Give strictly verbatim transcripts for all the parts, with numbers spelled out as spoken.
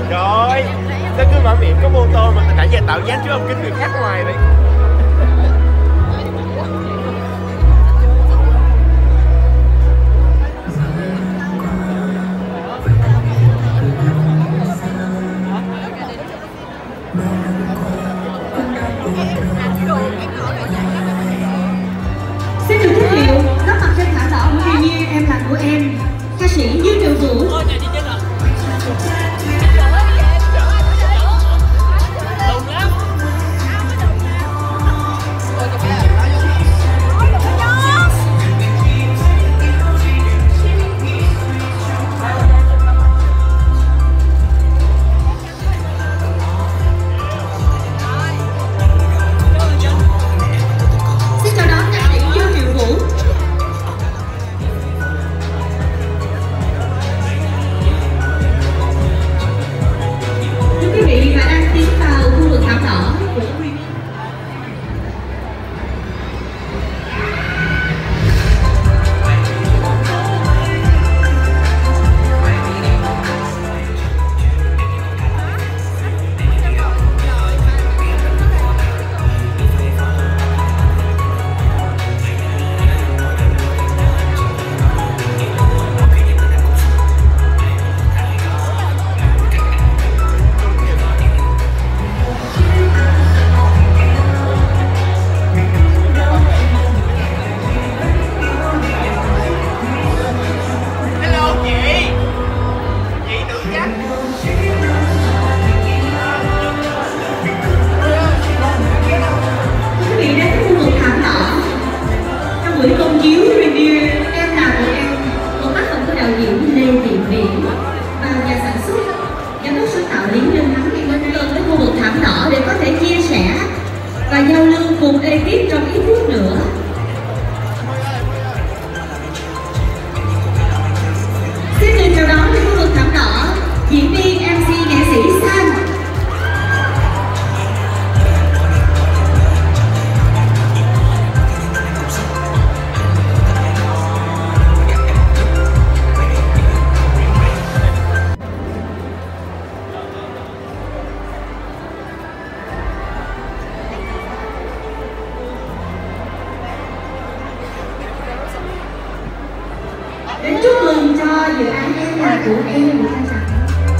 Rồi, nó cứ mở miệng có mô tô mà nãy giờ tạo dáng chứ ông kính người khác ngoài vậy. Xin được giới thiệu có mặt trên thảm đỏ của Tuy Nhiên Em Là Của Em, ca sĩ Dương Triệu Vũ. Buổi công chiếu review Em Là Của Em, một tác phẩm của đạo diễn Lê Thị Viễn và nhà sản xuất giám đốc sáng tạo Lý Nhân Thắng ngày hôm nay với khu vực thảm đỏ để có thể chia sẻ và giao lưu cùng ekip trong ít phút nữa. Xin được chào đón với khu vực thảm đỏ diễn viên em xê nghệ sĩ Sang. Đến chúc mừng cho dự án Em Là Của Em của Thanh Sẵn.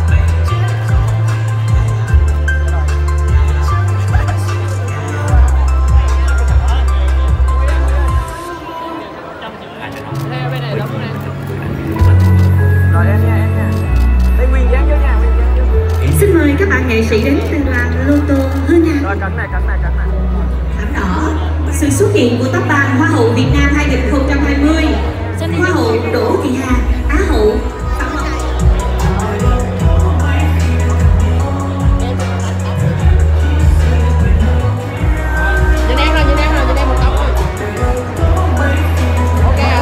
Rồi em nha, em nha. Lấy nguyên dáng vô nha, nguyên dáng vô. Xin mời các bạn nghệ sĩ đến từ đoàn Lô Tô Hương An. Rồi cẩn này, cẩn này, cẩn này. Thảm đỏ, sự xuất hiện của top ba Hoa hậu Việt Nam hai không hai không, Hoa hậu Đỗ Thị Hà, Á hậu Phạm Ngọc. Nhìn em rồi, nhìn em rồi, nhìn em một tóc rồi. Ok ạ.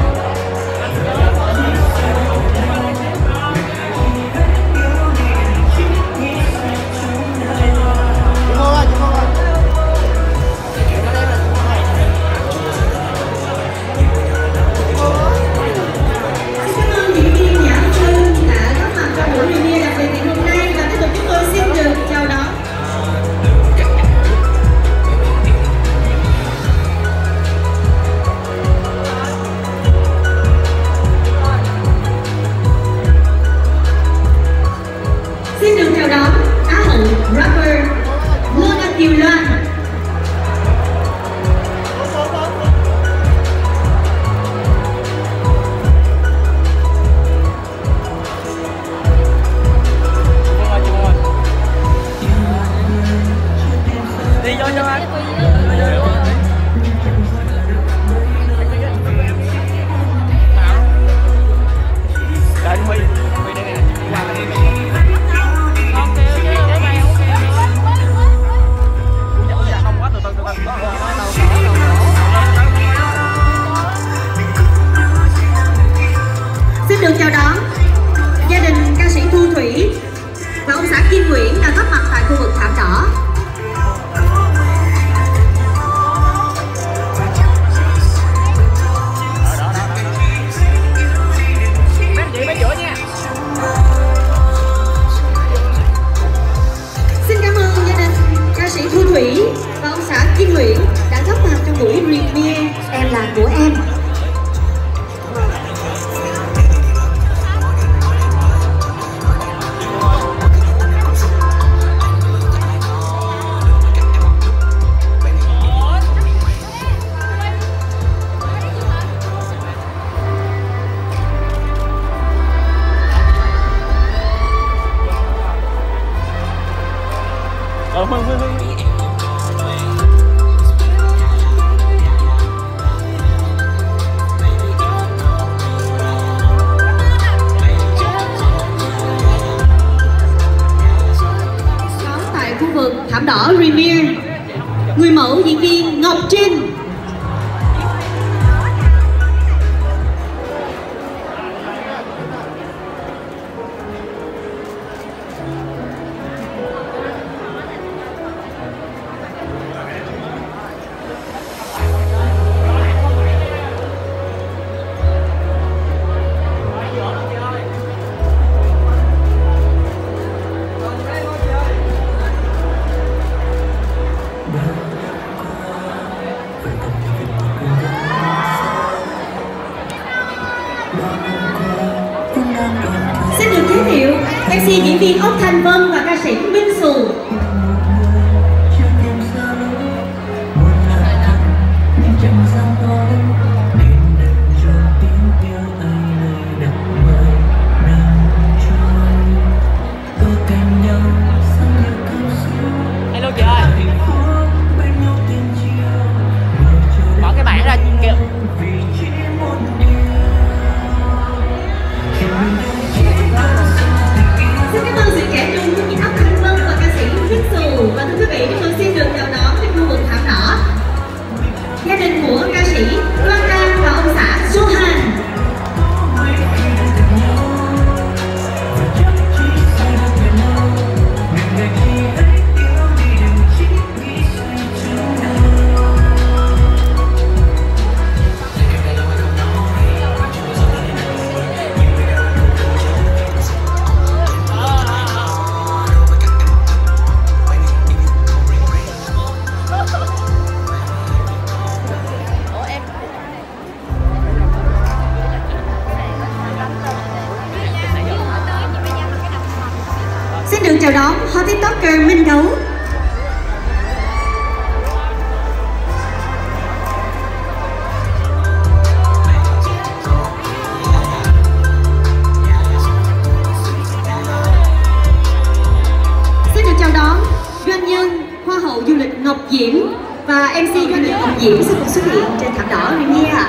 Xin được chào đón Á hậu rapper Luna Kiều Loan. Đi vô cho anh. Đây Huy, Huy đây nè. Qua đây. Ok ok, để mày ok. thảm đỏ Premier, người mẫu diễn viên Ngọc Trinh. Xin được giới thiệu em xê diễn viên Ốc Thanh Vân và ca sĩ Minh Xù. Hello chị ơi. Bỏ cái bảng ra kìa. Xin cảm ơn sự trẻ trung của chị Ốc Thanh Vân và ca sĩ Minh Xù. Và thưa quý vị, chúng tôi xin được chào đón trên khu vực thảm đỏ gia đình của ca sĩ Loan Trang và ông xã Johan. Xin được chào đón hot tiktoker Minh Đấu. Xin được chào đón doanh nhân Hoa hậu du lịch Ngọc Diễm và em xê doanh nhân Ngọc Diễm sẽ cùng xuất hiện trên thảm đỏ Premier ạ.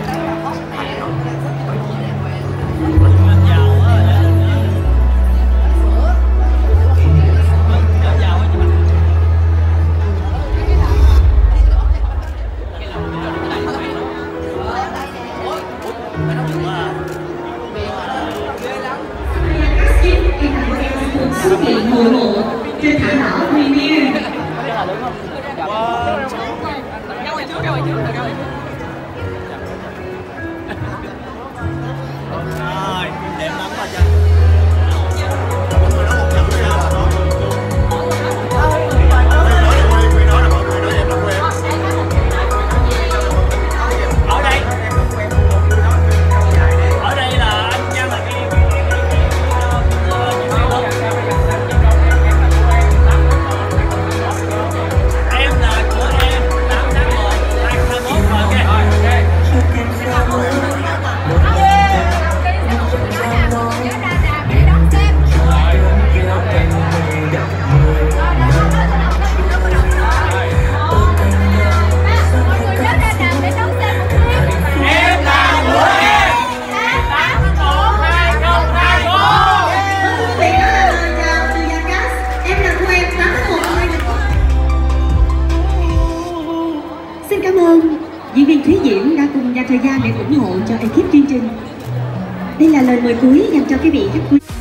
Xuất hiện hội ngộ trên thảm đỏ Premier. Xin cảm ơn diễn viên Thúy Diễm đã cùng dành thời gian để ủng hộ cho ekip chương trình. Đây là lời mời cuối dành cho quý vị khách quý.